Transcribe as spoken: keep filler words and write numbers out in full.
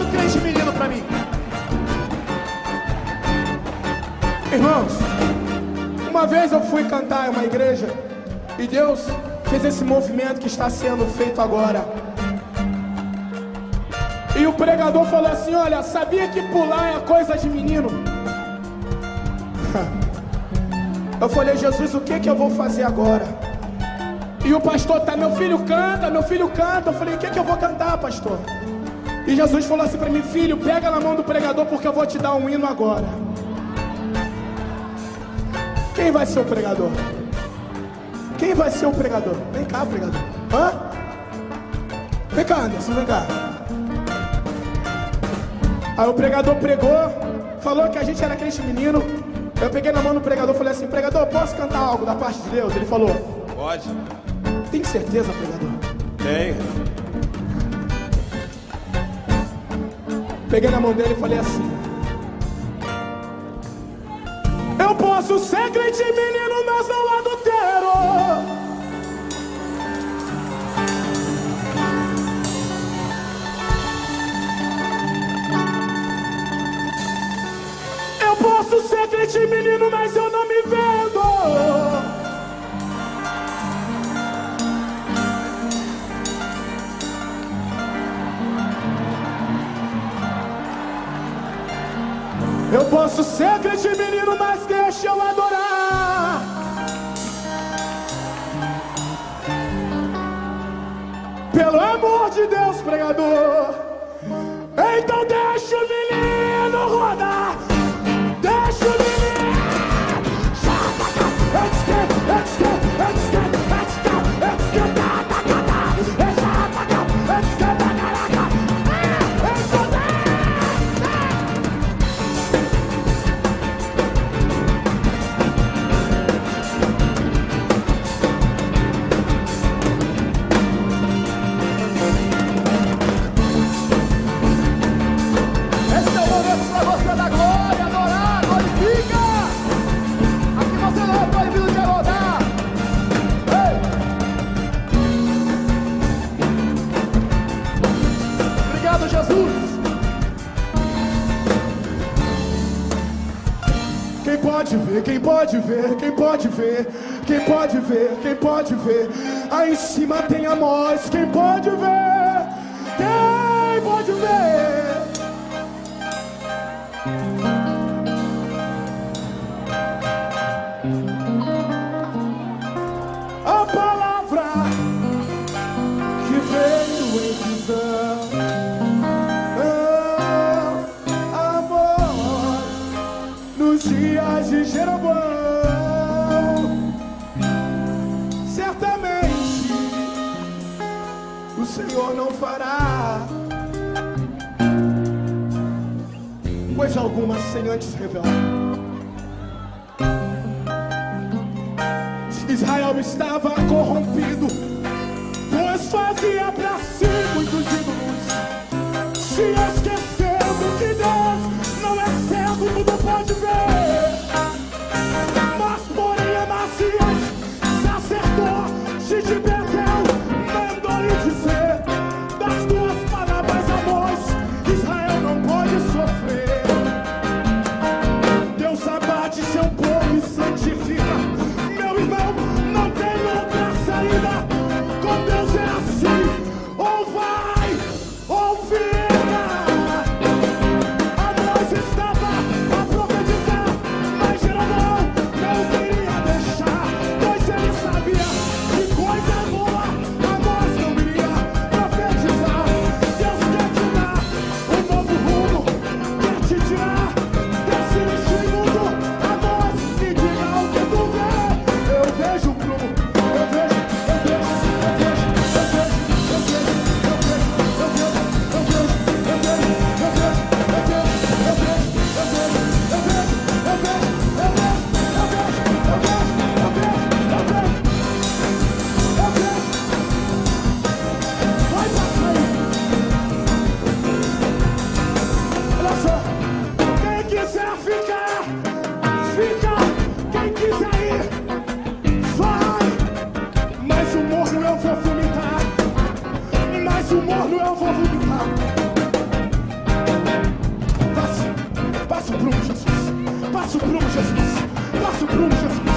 do crente menino pra mim. Irmãos, uma vez eu fui cantar em uma igreja e Deus fez esse movimento que está sendo feito agora. E o pregador falou assim: olha, sabia que pular é coisa de menino? Eu falei: Jesus, o que que eu vou fazer agora? E o pastor tá: meu filho canta, meu filho canta. Eu falei: o que que eu vou cantar, pastor? E Jesus falou assim pra mim: filho, pega na mão do pregador, porque eu vou te dar um hino agora. Quem vai ser o pregador? Quem vai ser o pregador? Vem cá, pregador. Hã? Vem cá, Anderson, vem cá. Aí o pregador pregou, falou que a gente era crente menino. Eu peguei na mão do pregador e falei assim: pregador, posso cantar algo da parte de Deus? Ele falou: pode. Tem certeza, pregador? Tem. Peguei na mão dele e falei assim: eu posso ser crente menino, mas não adultero. Eu posso ser crente menino, mas eu não me vendo. Eu posso ser crente menino, mas deixa eu adorar. Pelo amor de Deus, pregador. Então deixa o menino rodar. Deixa o menino. Let's get, let's get, let's get, let's get, let's get, let's get, quem pode ver, quem pode ver, quem pode ver, quem pode ver. Aí em cima tem a nós, quem pode ver, quem pode ver. A palavra que veio em visão, nos dias de Jeroboão, certamente o Senhor não fará coisa alguma sem antes revelar. Israel estava corrompido, pois fazia pra si muitos ídolos. Se esquecendo que Deus não é cego, tudo pode ver. Mas porém Amazias, sacerdote de Betel, mandou-lhe dizer: das tuas palavras, Amós, Israel não pode sofrer. Deus abate seu povo e santifica. Meu irmão, não tem outra saída. Com Deus é assim. Jesus. Nosso prumo, Jesus.